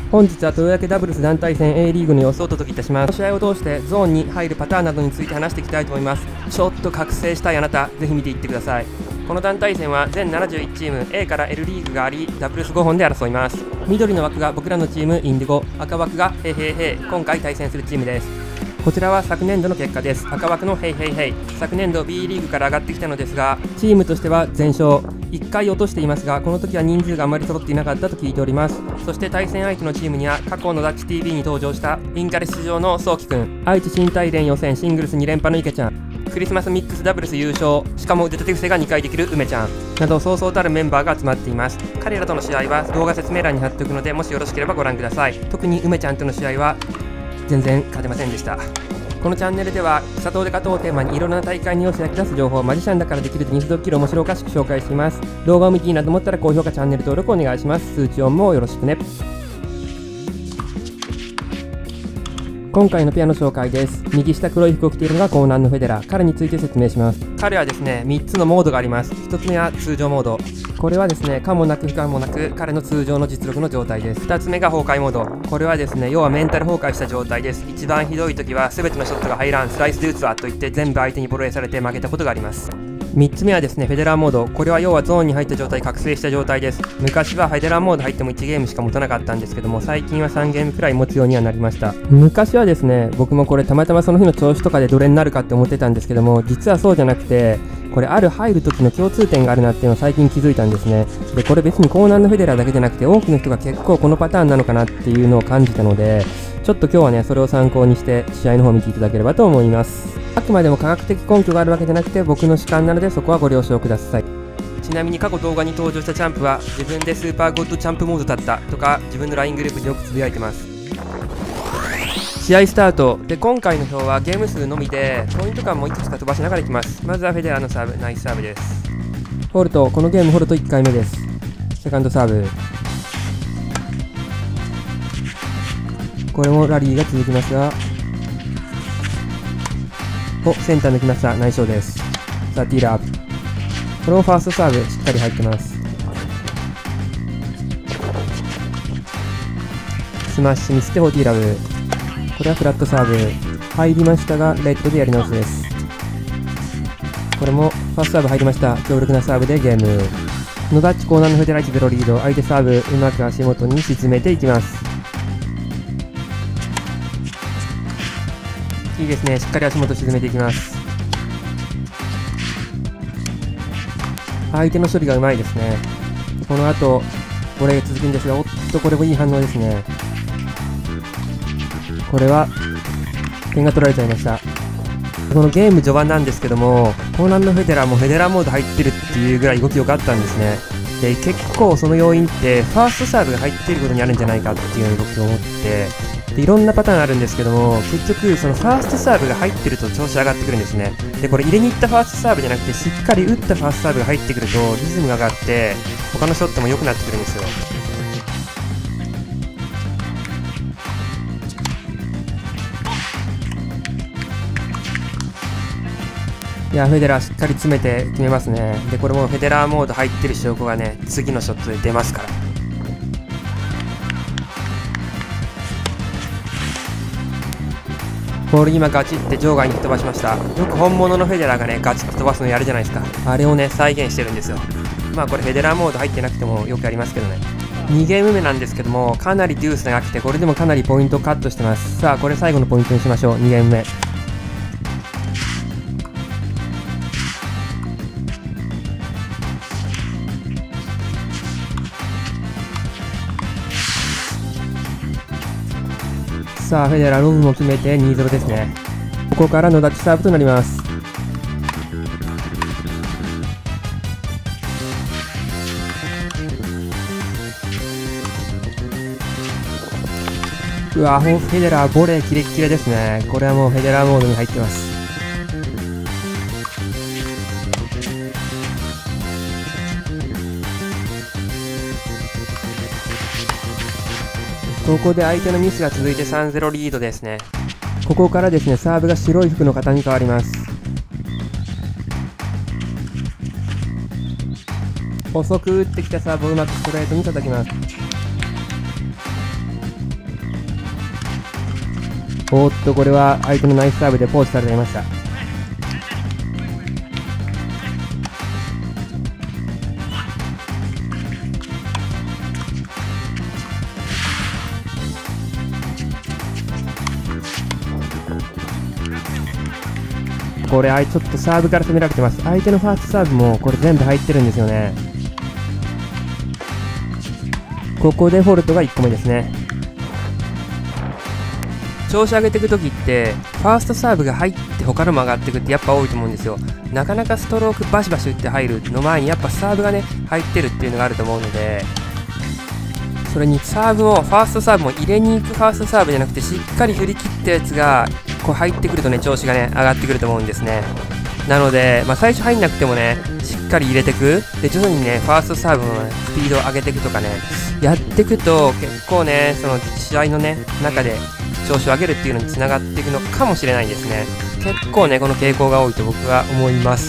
本日は豊明ダブルス団体戦 A リーグの様子をお届けいたします。試合を通してゾーンに入るパターンなどについて話していきたいと思います。ちょっと覚醒したいあなた、ぜひ見ていってください。この団体戦は全71チーム A から L リーグがあり、ダブルス5本で争います。緑の枠が僕らのチームインディゴ、赤枠がヘイヘイヘイ、今回対戦するチームです。こちらは昨年度の結果です。赤枠のヘイヘイヘイ、昨年度 B リーグから上がってきたのですが、チームとしては全勝、1回落としていますが、この時は人数があまり揃っていなかったと聞いております。そして対戦相手のチームには過去のダッチ TV に登場したインカレ出場のそうきくん、愛知新体連予選シングルス2連覇の池ちゃん、クリスマスミックスダブルス優勝、しかも腕立て伏せが2回できる梅ちゃんなど、そうそうたるメンバーが集まっています。彼らとの試合は動画説明欄に貼っておくので、もしよろしければご覧ください。特に梅ちゃんとの試合は全然勝てませんでした。このチャンネルでは佐藤デカとをテーマにいろんな大会に寄せ役立つ情報をマジシャンだからできるテニスドッキリを面白おかしく紹介しています。動画を見ていいなと思ったら高評価チャンネル登録お願いします。通知音もよろしくね。今回のペアの紹介です。右下黒い服を着ているのが高難のフェデラー。彼について説明します。彼はですね、3つのモードがあります。1つ目は通常モード。これはですね、可もなく不可もなく彼の通常の実力の状態です。2つ目が崩壊モード。これはですね、要はメンタル崩壊した状態です。一番ひどい時は全てのショットが入らん、スライスで打つわと言って全部相手にボロエされて負けたことがあります。3つ目はですね、フェデラーモード。これは要はゾーンに入った状態、覚醒した状態です。昔はフェデラーモード入っても1ゲームしか持たなかったんですけども、最近は3ゲームくらい持つようにはなりました。昔はですね、僕もこれたまたまその日の調子とかでどれになるかって思ってたんですけども、実はそうじゃなくて、これある入る時の共通点があるなっていうのを最近気づいたんですね。で、これ別に高難のフェデラーだけじゃなくて、多くの人が結構このパターンなのかなっていうのを感じたので、ちょっと今日はね、それを参考にして試合の方を見ていただければと思います。あくまでも科学的根拠があるわけじゃなくて僕の主観なので、そこはご了承ください。ちなみに過去動画に登場したチャンプは自分でスーパーゴッドチャンプモードだったとか自分の LINE グループによくつぶやいてます。試合スタートで、今回の表はゲーム数のみでポイント感もいくつか飛ばしながらいきます。まずはフェデラーのサーブ、ナイスサーブです。ホールト、このゲームホールト1回目です。セカンドサーブ、これもラリーが続きますが、センター抜きました。ナイスショーです。さあティーラー、これもファーストサーブしっかり入ってます。スマッシュミスって4ティーラブ、これはフラットサーブ入りましたがレッドでやり直しです。これもファーストサーブ入りました。強力なサーブでゲーム。ノダッチコーナーのフェデラ1ゼロリード。相手サーブうまく足元に沈めていきます。いいですね、しっかり足元沈めていきます。相手の処理がうまいですね。この後これが続くんですが、おっとこれもいい反応ですね。これは点が取られちゃいました。このゲーム序盤なんですけども、高難のフェデラーもフェデラーモード入ってるっていうぐらい動き良かったんですね。で、結構その要因ってファーストサーブが入っていることにあるんじゃないかっていうのを僕は思って、いろんなパターンあるんですけども、結局そのファーストサーブが入ってると調子上がってくるんですね。で、これ入れに行ったファーストサーブじゃなくて、しっかり打ったファーストサーブが入ってくるとリズムが上がって他のショットも良くなってくるんですよ。いや、フェデラーしっかり詰めて決めますね。で、これもフェデラーモード入ってる証拠がね、次のショットで出ますから。ボール今ガチって場外に飛ばしました。よく本物のフェデラーがね、ガチって飛ばすのやるじゃないですか。あれをね、再現してるんですよ。まあこれフェデラーモード入ってなくてもよくやりますけどね。2ゲーム目なんですけども、かなりデュースが来て、これでもかなりポイントカットしてます。さあ、これ最後のポイントにしましょう。2ゲーム目。さあフェデラーロブも決めて 2-0 ですね。ここからのダッチサーブとなります。うわ、フェデラーボレーキレッキレですね。これはもうフェデラーモードに入ってます。ここで相手のミスが続いて 3-0 リードですね。ここからですね、サーブが白い服の型に変わります。細く打ってきたサーブをうまくストレートに叩きます。 おっと、これは相手のナイスサーブでポーズされていました。これちょっとサーブから攻められてます。相手のファーストサーブもこれ全部入ってるんですよね。ここでフォルトが1個目ですね。調子上げていくときってファーストサーブが入って他のも上がっていくってやっぱ多いと思うんですよ。なかなかストロークバシバシ打って入るの前にやっぱサーブがね入ってるっていうのがあると思うので、それにサーブもファーストサーブも入れに行くファーストサーブじゃなくてしっかり振り切ったやつがこう入ってくるとね調子がね上がってくると思うんですね。なので、最初入んなくてもねしっかり入れてく、で徐々にねファーストサーブのスピードを上げていくとかねやっていくと結構ねその試合のね中で調子を上げるっていうのにつながっていくのかもしれないですね。結構ねこの傾向が多いと僕は思います。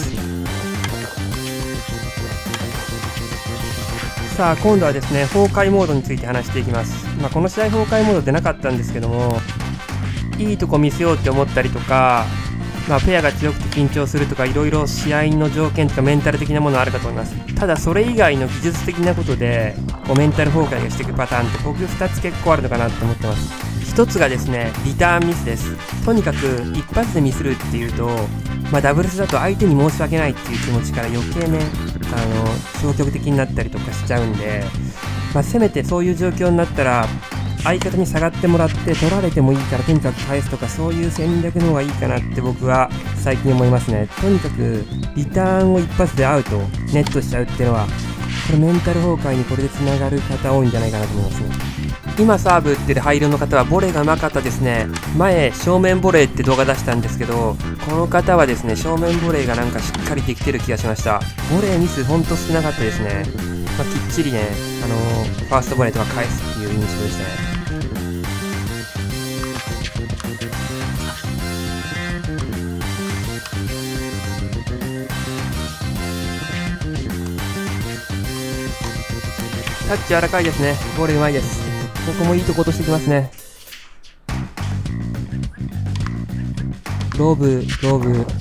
さあ今度はですね崩壊モードについて話していきます。この試合崩壊モード出なかったんですけども、いいとこ見せようって思ったりとか、ペアが強くて緊張するとかいろいろ試合の条件とかメンタル的なものあるかと思います。ただそれ以外の技術的なことでこうメンタル崩壊がしていくパターンって僕2つ結構あるのかなと思ってます。1つがですねリターンミスです。とにかく一発でミスるっていうと、ダブルスだと相手に申し訳ないっていう気持ちから余計ね消極的になったりとかしちゃうんで、せめてそういう状況になったら相方に下がってもらって取られてもいいからとにかく返すとか、そういう戦略の方がいいかなって僕は最近思いますね。とにかくリターンを一発でアウトネットしちゃうっていうのはこれメンタル崩壊にこれでつながる方多いんじゃないかなと思いますね。今サーブ打ってる灰色の方はボレーがうまかったですね。前正面ボレーって動画出したんですけど、この方はですね正面ボレーがなんかしっかりできてる気がしました。ボレーミスほんと少なかったですね。きっちりねファーストボレーとか返すっていう印象でしたね。タッチ柔らかいですね。ボレーうまいです。ここもいいとこ落としてきますね。ロブド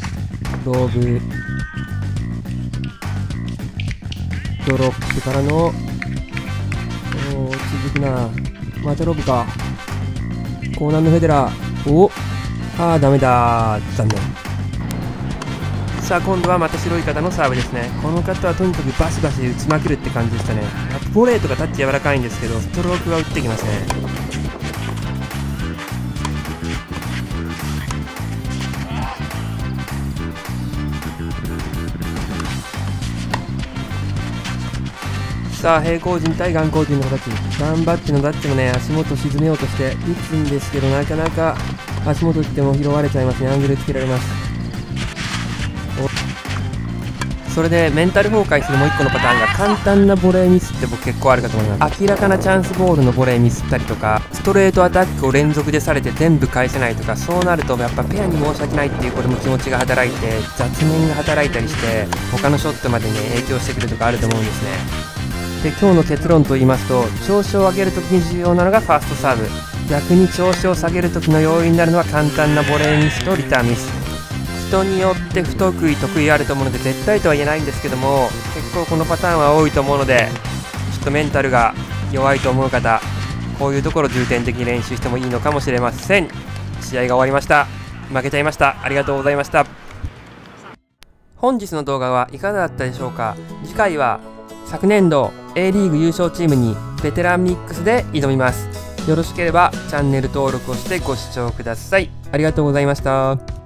ロップからの続くな。またロブか。高難のフェデラー。ダメだー。残念。さあ今度はまた白い方のサーブですね。この方はとにかくバシバシ打ちまくるって感じでしたね。ボレーとかタッチ柔らかいんですけどストロークは打ってきますね。さあ平行陣対眼光陣の形、頑張ってのダッチもね足元沈めようとして打つんですけど、なかなか足元打っても拾われちゃいますね。アングルつけられます。それでメンタル崩壊するもう1個のパターンが簡単なボレーミスって僕結構あるかと思います。明らかなチャンスボールのボレーミスったりとか、ストレートアタックを連続でされて全部返せないとか、そうなるとやっぱペアに申し訳ないっていうこれも気持ちが働いて雑念が働いたりして他のショットまでね影響してくるとかあると思うんですね。で今日の結論と言いますと、調子を上げるときに重要なのがファーストサーブ、逆に調子を下げるときの要因になるのは簡単なボレーミスとリターンミス。人によって不得意得意あると思うので絶対とは言えないんですけども、結構このパターンは多いと思うので、ちょっとメンタルが弱いと思う方、こういうところ重点的に練習してもいいのかもしれません。試合が終わりました。負けちゃいました。ありがとうございました。本日の動画はいかがだったでしょうか。次回は昨年度 A リーグ優勝チームにベテランミックスで挑みます。よろしければチャンネル登録をしてご視聴ください。ありがとうございました。